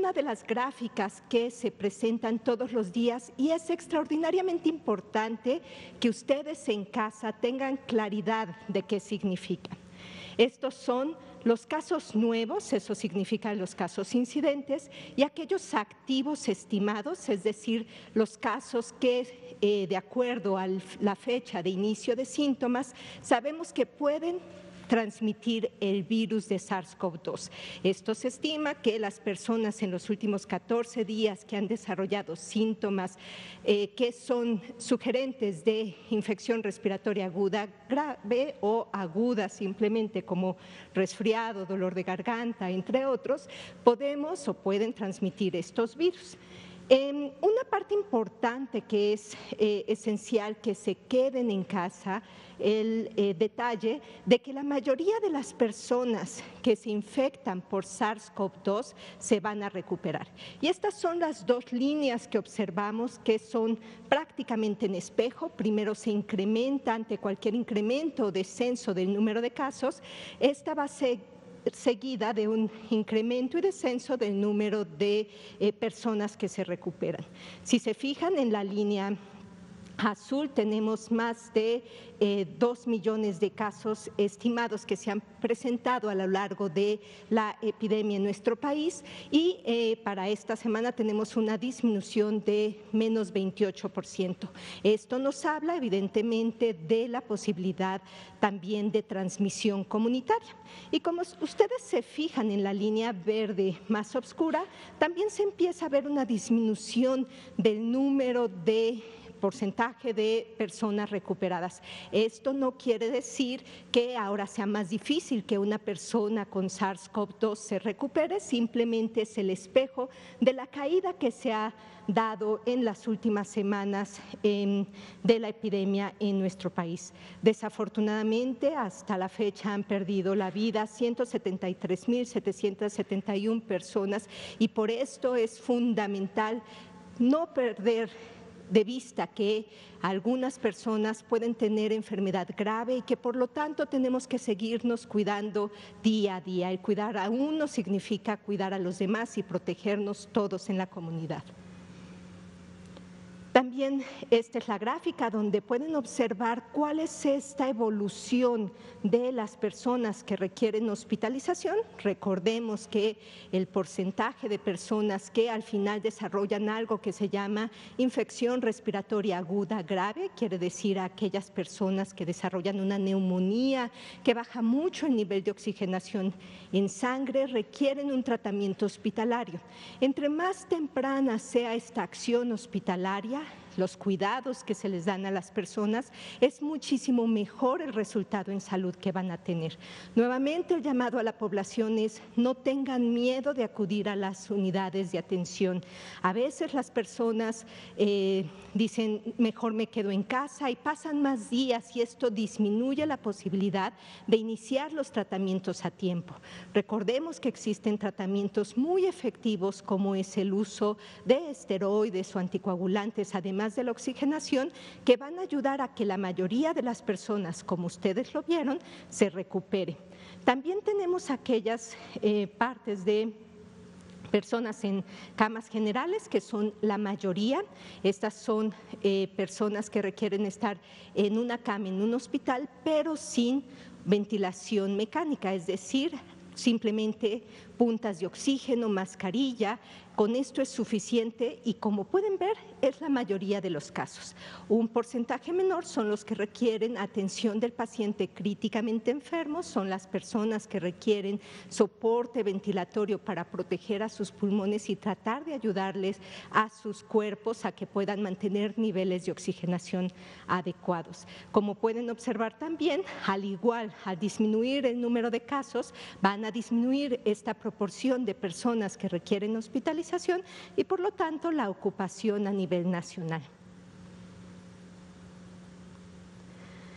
una de las gráficas que se presentan todos los días y es extraordinariamente importante que ustedes en casa tengan claridad de qué significa. Estos son los casos nuevos, eso significa los casos incidentes, y aquellos activos estimados, es decir, los casos que de acuerdo a la fecha de inicio de síntomas, sabemos que pueden transmitir el virus de SARS-CoV-2. Esto se estima que las personas en los últimos 14 días que han desarrollado síntomas que son sugerentes de infección respiratoria aguda grave o aguda simplemente como resfriado, dolor de garganta, entre otros, podemos o pueden transmitir estos virus. Una parte importante que es esencial que se queden en casa, el detalle de que la mayoría de las personas que se infectan por SARS-CoV-2 se van a recuperar. Y estas son las dos líneas que observamos que son prácticamente en espejo. Primero se incrementa ante cualquier incremento o descenso del número de casos. Esta va a ser seguida de un incremento y descenso del número de personas que se recuperan. Si se fijan en la línea azul tenemos más de 2 millones de casos estimados que se han presentado a lo largo de la epidemia en nuestro país y para esta semana tenemos una disminución de menos 28%. Esto nos habla evidentemente de la posibilidad también de transmisión comunitaria. Y como ustedes se fijan en la línea verde más oscura, también se empieza a ver una disminución del número de porcentaje de personas recuperadas. Esto no quiere decir que ahora sea más difícil que una persona con SARS-CoV-2 se recupere, simplemente es el espejo de la caída que se ha dado en las últimas semanas de la epidemia en nuestro país. Desafortunadamente, hasta la fecha han perdido la vida 173.771 personas y por esto es fundamental no perder de vista que algunas personas pueden tener enfermedad grave y que por lo tanto tenemos que seguirnos cuidando día a día. El cuidar a uno significa cuidar a los demás y protegernos todos en la comunidad. También esta es la gráfica donde pueden observar cuál es esta evolución de las personas que requieren hospitalización. Recordemos que el porcentaje de personas que al final desarrollan algo que se llama infección respiratoria aguda grave, quiere decir aquellas personas que desarrollan una neumonía, que baja mucho el nivel de oxigenación en sangre, requieren un tratamiento hospitalario. Entre más temprana sea esta acción hospitalaria, los cuidados que se les dan a las personas, es muchísimo mejor el resultado en salud que van a tener. Nuevamente, el llamado a la población es no tengan miedo de acudir a las unidades de atención. A veces las personas dicen mejor me quedo en casa y pasan más días y esto disminuye la posibilidad de iniciar los tratamientos a tiempo. Recordemos que existen tratamientos muy efectivos como es el uso de esteroides o anticoagulantes, además de la oxigenación, que van a ayudar a que la mayoría de las personas, como ustedes lo vieron, se recupere. También tenemos aquellas partes de personas en camas generales, que son la mayoría. Estas son personas que requieren estar en una cama, en un hospital, pero sin ventilación mecánica, es decir, simplemente puntas de oxígeno, mascarilla. Con esto es suficiente y como pueden ver es la mayoría de los casos. Un porcentaje menor son los que requieren atención del paciente críticamente enfermo, son las personas que requieren soporte ventilatorio para proteger a sus pulmones y tratar de ayudarles a sus cuerpos a que puedan mantener niveles de oxigenación adecuados. Como pueden observar también, al igual, al disminuir el número de casos, van a disminuir esta proporción de personas que requieren hospitalización y por lo tanto la ocupación a nivel nacional.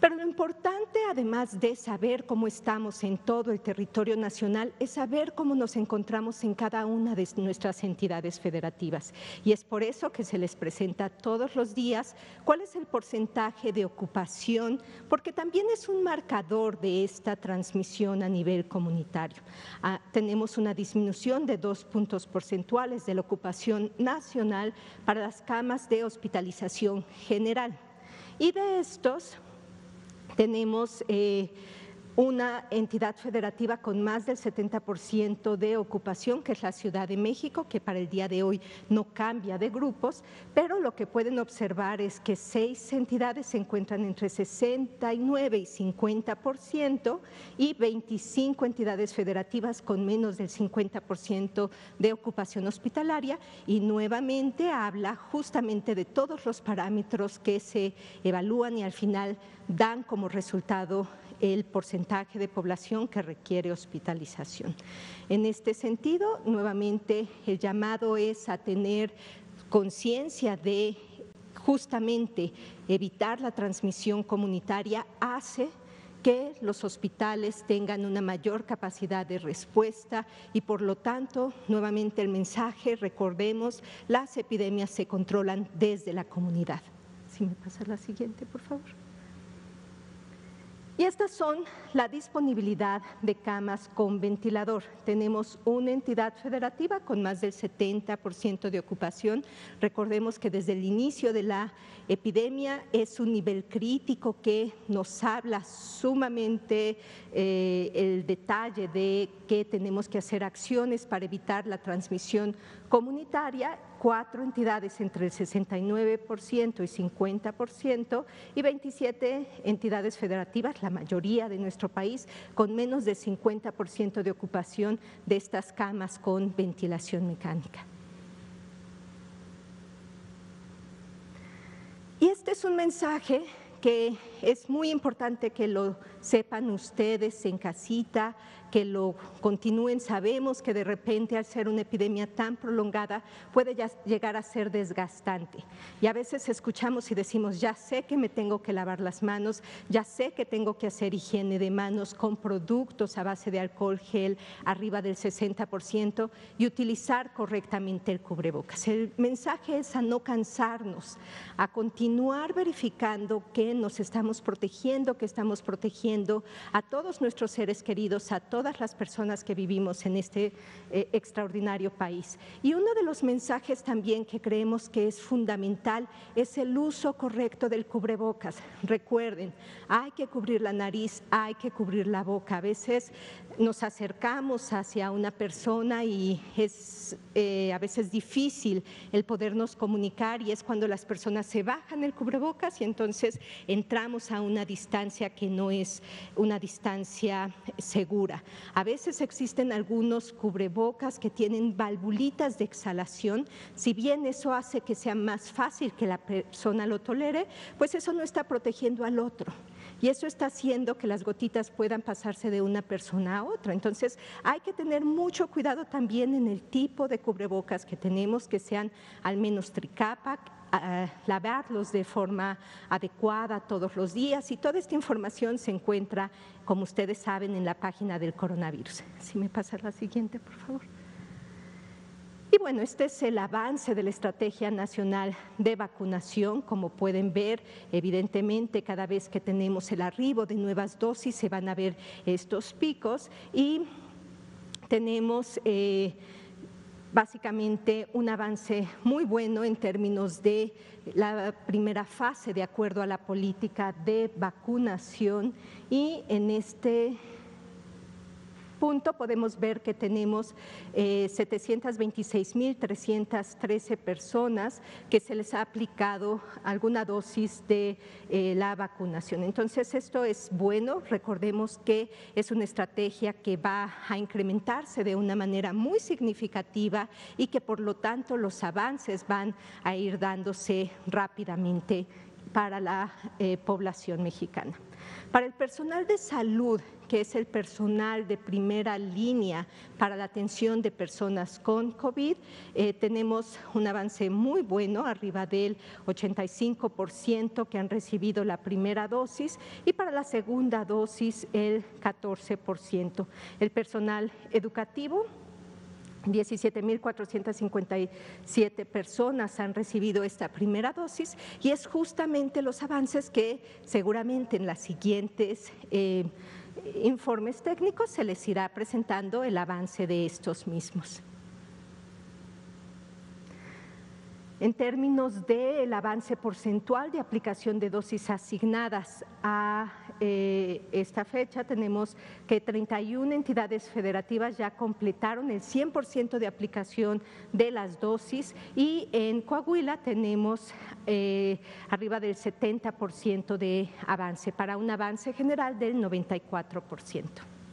Pero lo importante, además de saber cómo estamos en todo el territorio nacional, es saber cómo nos encontramos en cada una de nuestras entidades federativas. Y es por eso que se les presenta todos los días cuál es el porcentaje de ocupación, porque también es un marcador de esta transmisión a nivel comunitario. Tenemos una disminución de 2 puntos porcentuales de la ocupación nacional para las camas de hospitalización general. Y de estos tenemos una entidad federativa con más del 70% de ocupación, que es la Ciudad de México, que para el día de hoy no cambia de grupos, pero lo que pueden observar es que 6 entidades se encuentran entre 69 y 50% y 25 entidades federativas con menos del 50% de ocupación hospitalaria, y nuevamente habla justamente de todos los parámetros que se evalúan y al final dan como resultado el porcentaje de población que requiere hospitalización. En este sentido, nuevamente el llamado es a tener conciencia de justamente evitar la transmisión comunitaria hace que los hospitales tengan una mayor capacidad de respuesta y por lo tanto, nuevamente el mensaje, recordemos, las epidemias se controlan desde la comunidad. Si me pasa la siguiente, por favor. Y estas son la disponibilidad de camas con ventilador. Tenemos una entidad federativa con más del 70% de ocupación. Recordemos que desde el inicio de la epidemia es un nivel crítico que nos habla sumamente el detalle de que tenemos que hacer acciones para evitar la transmisión comunitaria. 4 entidades entre el 69% y 50% y 27 entidades federativas, la mayoría de nuestro país, con menos de 50% de ocupación de estas camas con ventilación mecánica. Y este es un mensaje que es muy importante que lo sepan ustedes en casita, que lo continúen. Sabemos que de repente al ser una epidemia tan prolongada puede llegar a ser desgastante y a veces escuchamos y decimos ya sé que me tengo que lavar las manos, ya sé que tengo que hacer higiene de manos con productos a base de alcohol gel arriba del 60% y utilizar correctamente el cubrebocas. El mensaje es a no cansarnos, a continuar verificando que nos estamos protegiendo, que estamos protegiendo a todos nuestros seres queridos, a todas las personas que vivimos en este extraordinario país. Y uno de los mensajes también que creemos que es fundamental es el uso correcto del cubrebocas. Recuerden, hay que cubrir la nariz, hay que cubrir la boca. A veces nos acercamos hacia una persona y es a veces difícil el podernos comunicar y es cuando las personas se bajan el cubrebocas y entonces entramos a una distancia que no es una distancia segura. A veces existen algunos cubrebocas que tienen valvulitas de exhalación. Si bien eso hace que sea más fácil que la persona lo tolere, pues eso no está protegiendo al otro. Y eso está haciendo que las gotitas puedan pasarse de una persona a otra. Entonces, hay que tener mucho cuidado también en el tipo de cubrebocas que tenemos, que sean al menos tricapa, lavarlos de forma adecuada todos los días y toda esta información se encuentra, como ustedes saben, en la página del coronavirus. Si me pasa la siguiente, por favor. Y bueno, este es el avance de la Estrategia Nacional de Vacunación. Como pueden ver, evidentemente cada vez que tenemos el arribo de nuevas dosis se van a ver estos picos y tenemos básicamente un avance muy bueno en términos de la primera fase de acuerdo a la política de vacunación y en este punto podemos ver que tenemos 726.313 personas que se les ha aplicado alguna dosis de la vacunación. Entonces, esto es bueno. Recordemos que es una estrategia que va a incrementarse de una manera muy significativa y que, por lo tanto, los avances van a ir dándose rápidamente para la población mexicana. Para el personal de salud, que es el personal de primera línea para la atención de personas con COVID, tenemos un avance muy bueno, arriba del 85% que han recibido la primera dosis y para la segunda dosis el 14%. El personal educativo, 17.457 personas han recibido esta primera dosis y es justamente los avances que seguramente en las siguientes informes técnicos se les irá presentando el avance de estos mismos. En términos del avance porcentual de aplicación de dosis asignadas a esta fecha, tenemos que 31 entidades federativas ya completaron el 100% de aplicación de las dosis y en Coahuila tenemos arriba del 70% de avance, para un avance general del 94%.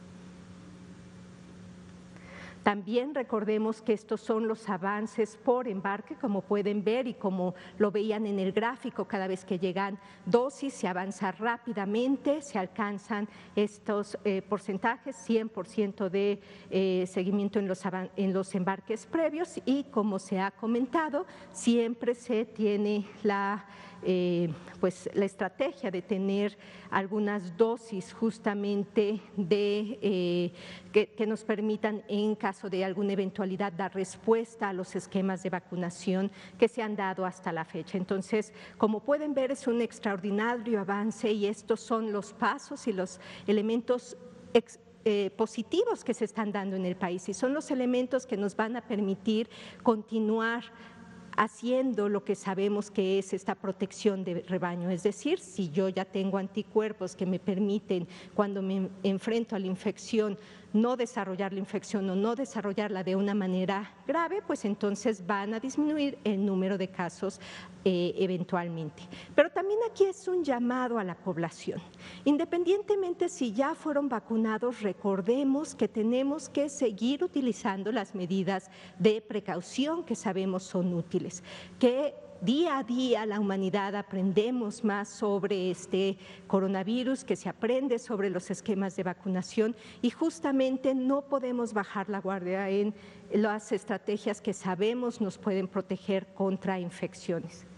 También recordemos que estos son los avances por embarque, como pueden ver y como lo veían en el gráfico, cada vez que llegan dosis se avanza rápidamente, se alcanzan estos porcentajes, 100% de seguimiento en los embarques previos y como se ha comentado, siempre se tiene la estrategia de tener algunas dosis justamente que nos permitan en caso de alguna eventualidad dar respuesta a los esquemas de vacunación que se han dado hasta la fecha. Entonces, como pueden ver, es un extraordinario avance y estos son los pasos y los elementos positivos que se están dando en el país y son los elementos que nos van a permitir continuar haciendo lo que sabemos que es esta protección de rebaño, es decir, si yo ya tengo anticuerpos que me permiten cuando me enfrento a la infección no desarrollar la infección o no desarrollarla de una manera grave, pues entonces van a disminuir el número de casos eventualmente. Pero también aquí es un llamado a la población. Independientemente si ya fueron vacunados, recordemos que tenemos que seguir utilizando las medidas de precaución que sabemos son útiles, que día a día la humanidad aprendemos más sobre este coronavirus, que se aprende sobre los esquemas de vacunación y justamente no podemos bajar la guardia en las estrategias que sabemos nos pueden proteger contra infecciones.